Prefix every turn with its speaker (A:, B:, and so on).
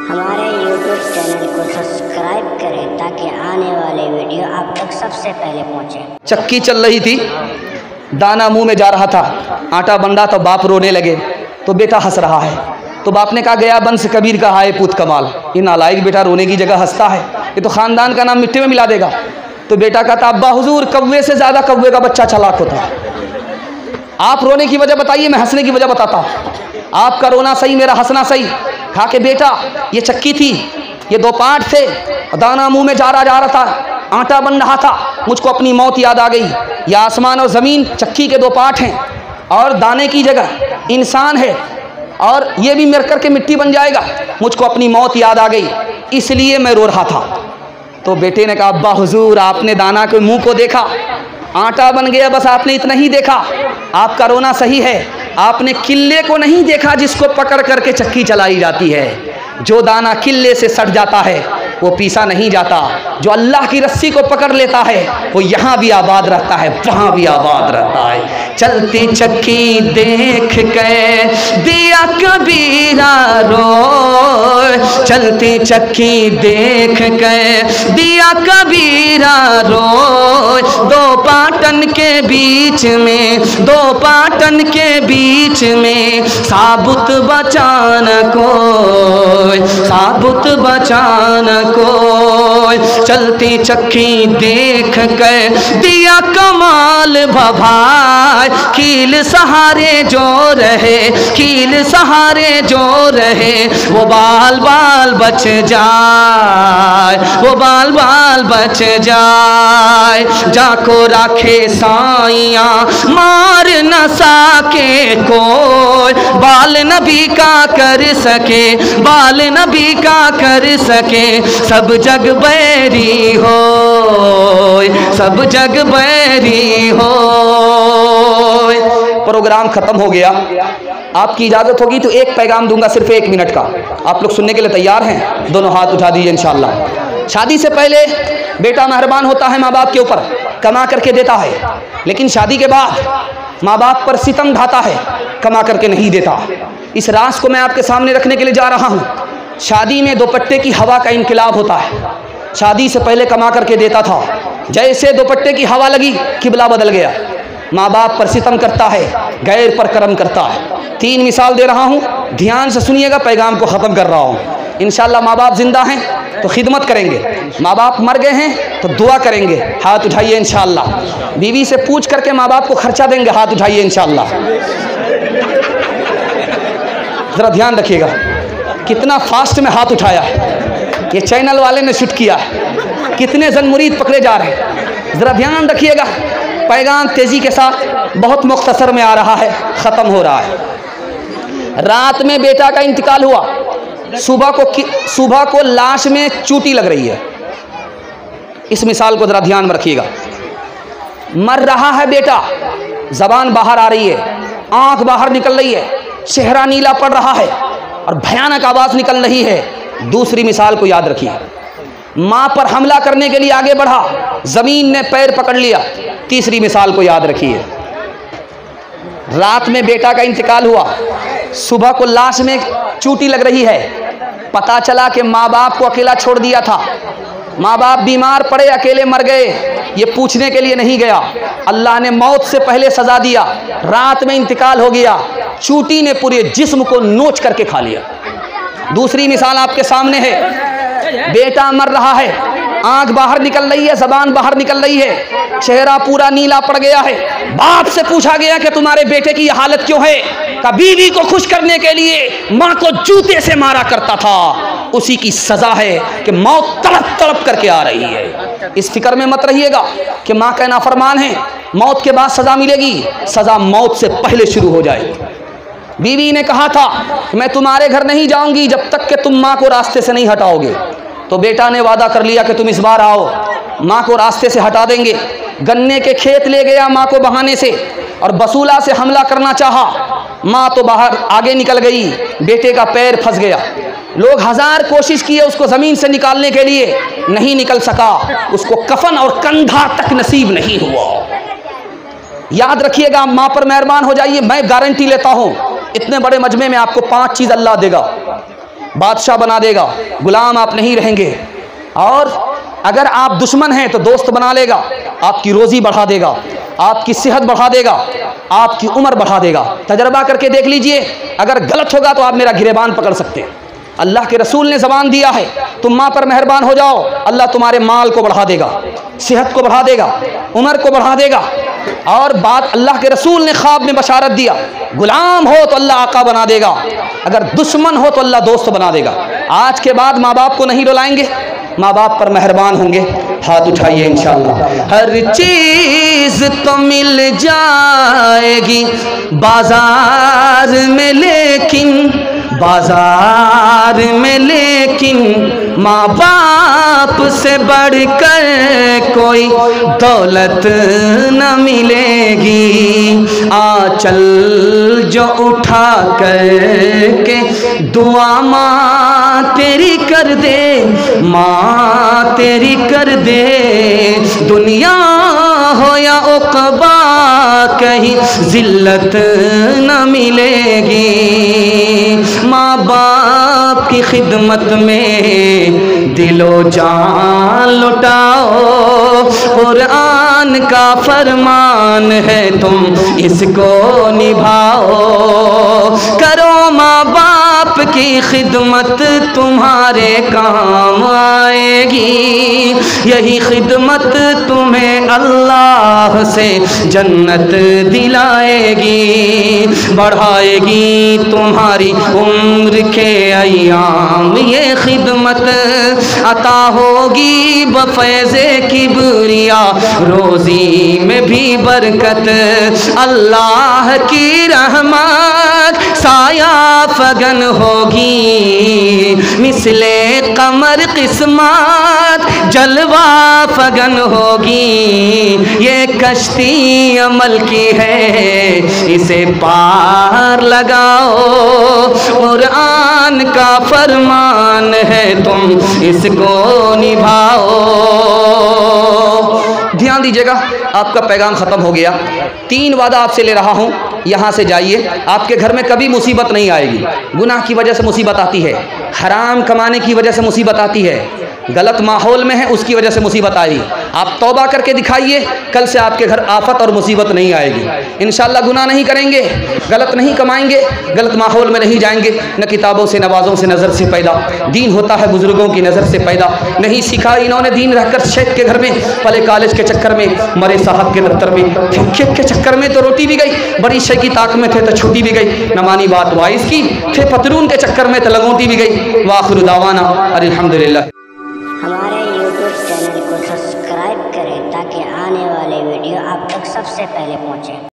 A: हमारे YouTube channel को subscribe करें ताकि आने वाले वीडियो आप तक सबसे पहले पहुंचे।
B: चक्की चल रही थी, दाना मुंह में जा रहा था, आटा बन रहा, तो बाप रोने लगे। तो बेटा हंस रहा है, तो बाप ने कहा गया बंस कबीर का हाय पूत कमाल, ये नालायक बेटा रोने की जगह हंसता है, ये तो खानदान का नाम मिट्टी में मिला देगा। तो बेटा कहता अब्बा हुजूर कौवे से ज़्यादा कौवे का बच्चा चालाक होता है। आप रोने की वजह बताइए, मैं हंसने की वजह बताता हूँ। आपका रोना सही, मेरा हंसना सही। कहा कि बेटा ये चक्की थी, ये दो पार्ट थे, दाना मुंह में जा रहा था, आटा बन रहा था, मुझको अपनी मौत याद आ गई। ये आसमान और ज़मीन चक्की के दो पार्ट हैं, और दाने की जगह इंसान है, और ये भी मर कर के मिट्टी बन जाएगा। मुझको अपनी मौत याद आ गई, इसलिए मैं रो रहा था। तो बेटे ने कहा अब्बा हुजूर आपने दाना के मुंह को देखा, आटा बन गया, बस आपने इतना ही देखा। आपका रोना सही है, आपने किले को नहीं देखा जिसको पकड़ करके चक्की चलाई जाती है। जो दाना किले से सट जाता है वो पीसा नहीं जाता, जो अल्लाह की रस्सी को पकड़ लेता है वो यहाँ भी आबाद रहता है, वहाँ भी आबाद रहता है। चलती चक्की देख के दिया कबीरा रोए, चलती चक्की देख के दिया कबीरा रोए। दो पाटन के बीच में, दो पाटन के बीच में साबुत बचान कोई, साबुत बचान कोई। चलती चक्की देख कर दिया कमाल भभाए, कील सहारे जो रहे, कील सहारे जो रहे, वो बाल बाल बच जाए, वो बाल बाल बच जाए। जाको राखे साइया मार न सके कोई, बाल नबी का कर सके, बाल नबी का कर सके। सब जग बैरी हो, सब जग बैरी हो। प्रोग्राम खत्म हो गया, आपकी इजाजत होगी तो एक पैगाम दूंगा, सिर्फ 1 मिनट का। आप लोग सुनने के लिए तैयार हैं? दोनों हाथ उठा दीजिए इंशाअल्लाह। शादी से पहले बेटा मेहरबान होता है माँ बाप के ऊपर, कमा करके देता है, लेकिन शादी के बाद माँ बाप पर सितम ढाता है, कमा करके नहीं देता। इस राज को मैं आपके सामने रखने के लिए जा रहा हूँ। शादी में दुपट्टे की हवा का इनकलाब होता है। शादी से पहले कमा करके देता था, जैसे दुपट्टे की हवा लगी किबला बदल गया। माँ बाप पर सितम करता है, गैर पर करम करता है। 3 मिसाल दे रहा हूँ, ध्यान से सुनिएगा, पैगाम को ख़त्म कर रहा हूँ। इंशाअल्लाह माँ बाप जिंदा हैं तो खिदमत करेंगे, माँ बाप मर गए हैं तो दुआ करेंगे। हाथ उठाइए इंशाअल्लाह। बीवी से पूछ करके माँ बाप को खर्चा देंगे, हाथ उठाइए इंशाअल्लाह। ज़रा ध्यान रखिएगा, कितना फास्ट में हाथ उठाया, ये चैनल वाले ने शूट किया, कितने जन मुरीद पकड़े जा रहे हैं। ज़रा ध्यान रखिएगा, पैगाम तेज़ी के साथ बहुत मुख्तसर में आ रहा है, ख़त्म हो रहा है। रात में बेटा का इंतकाल हुआ, सुबह को लाश में चूटी लग रही है। इस मिसाल को ज़रा ध्यान में रखिएगा। मर रहा है बेटा, ज़बान बाहर आ रही है, आँख बाहर निकल रही है, चेहरा नीला पड़ रहा है और भयानक आवाज़ निकल रही है। दूसरी मिसाल को याद रखिए, माँ पर हमला करने के लिए आगे बढ़ा, ज़मीन ने पैर पकड़ लिया। तीसरी मिसाल को याद रखिए, रात में बेटा का इंतकाल हुआ, सुबह को लाश में चूटी लग रही है। पता चला कि माँ बाप को अकेला छोड़ दिया था, माँ बाप बीमार पड़े, अकेले मर गए, ये पूछने के लिए नहीं गया। अल्लाह ने मौत से पहले सज़ा दिया, रात में इंतकाल हो गया, चूटी ने पूरे जिस्म को नोच करके खा लिया। दूसरी मिसाल आपके सामने है, बेटा मर रहा है, आंख बाहर निकल रही है, ज़बान बाहर निकल रही है, चेहरा पूरा नीला पड़ गया है। बाप से पूछा गया कि तुम्हारे बेटे की यह हालत क्यों है? का बीवी को खुश करने के लिए माँ को जूते से मारा करता था, उसी की सज़ा है कि मौत तड़प तड़प करके आ रही है। इस फिक्र में मत रहिएगा कि माँ का नाफरमान है, मौत के बाद सज़ा मिलेगी, सज़ा मौत से पहले शुरू हो जाएगी। बीवी ने कहा था मैं तुम्हारे घर नहीं जाऊंगी जब तक कि तुम माँ को रास्ते से नहीं हटाओगे। तो बेटा ने वादा कर लिया कि तुम इस बार आओ, माँ को रास्ते से हटा देंगे। गन्ने के खेत ले गया माँ को बहाने से, और बसूला से हमला करना चाहा। माँ तो बाहर आगे निकल गई, बेटे का पैर फंस गया। लोग 1000 कोशिश किए उसको ज़मीन से निकालने के लिए, नहीं निकल सका। उसको कफन और कंधा तक नसीब नहीं हुआ। याद रखिएगा, माँ पर मेहरबान हो जाइए। मैं गारंटी लेता हूँ इतने बड़े मजमे में आपको 5 चीज़ अल्लाह देगा। बादशाह बना देगा, गुलाम आप नहीं रहेंगे। और अगर आप दुश्मन हैं तो दोस्त बना लेगा, आपकी रोज़ी बढ़ा देगा, आपकी सेहत बढ़ा देगा, आपकी उम्र बढ़ा देगा। तजर्बा करके देख लीजिए, अगर गलत होगा तो आप मेरा गिरेबान पकड़ सकते हैं। अल्लाह के रसूल ने ज़बान दिया है, तुम माँ पर मेहरबान हो जाओ, अल्लाह तुम्हारे माल को बढ़ा देगा, सेहत को बढ़ा देगा, उम्र को बढ़ा देगा। और बात अल्लाह के रसूल ने ख्वाब में बशारत दिया, गुलाम हो तो अल्लाह आका बना देगा, अगर दुश्मन हो तो अल्लाह दोस्त बना देगा। आज के बाद माँ बाप को नहीं रुलाएंगे, माँ बाप पर मेहरबान होंगे। हाथ उठाइए इंशाअल्लाह। हर चीज़ तो मिल जाएगी बाजार में, लेकिन बाजार में लेकिन माँ बाप से बढ़कर कोई दौलत न मिलेगी। आंचल जो उठा कर के दुआ माँ तेरी कर दे, माँ तेरी कर दे, दुनिया हो या उक़बा कहीं जिल्लत न मिलेगी। माँ बाप की खिदमत में दिलो जान लुटाओ, कुरान का फरमान है तुम इसको निभाओ। करो माँ बाप की खिदमत तुम्हारे काम आएगी, यही खिदमत तुम्हें अल्लाह से जन्नत दिलाएगी, बढ़ाएगी तुम्हारी उम्र के अय्याम। ये खिदमत अता होगी बफैज़े किबरिया, रोज़ी में भी बरकत, अल्लाह की रहमत साया फगन होगी, मिसले कमर किस्मत जलवा फगन होगी। ये कश्ती अमल की है, इसे पार लगाओ, कुरान का फरमान है तुम इसको निभाओ। ध्यान दीजिएगा, आपका पैगाम ख़त्म हो गया। 3 वादा आपसे ले रहा हूँ, यहाँ से जाइए, आपके घर में कभी मुसीबत नहीं आएगी। गुनाह की वजह से मुसीबत आती है, हराम कमाने की वजह से मुसीबत आती है, गलत माहौल में है उसकी वजह से मुसीबत आई। आप तौबा करके दिखाइए, कल से आपके घर आफत और मुसीबत नहीं आएगी। इंशाअल्लाह गुनाह नहीं करेंगे, गलत नहीं कमाएंगे, गलत माहौल में नहीं जाएंगे। न किताबों से, नवाज़ों से, नज़र से पैदा दीन होता है, बुजुर्गों की नज़र से पैदा नहीं सीखा इन्होंने दीन, रहकर शेख के घर में, पले कॉलेज के चक्कर में, मरे साहब के दफ्तर में, खेत के चक्कर में तो रोटी भी गई, बड़ी शेख की ताक में थे तो छुट्टी भी गई, न मानी बात वाइस की, फिर पतलून के चक्कर में तो लगोटी भी गई। वाखिर दावाना अल्हम्दुलिल्लाह।
A: हमारे YouTube चैनल को सब्सक्राइब करें ताकि आने वाले वीडियो आप तक सबसे पहले पहुँचे।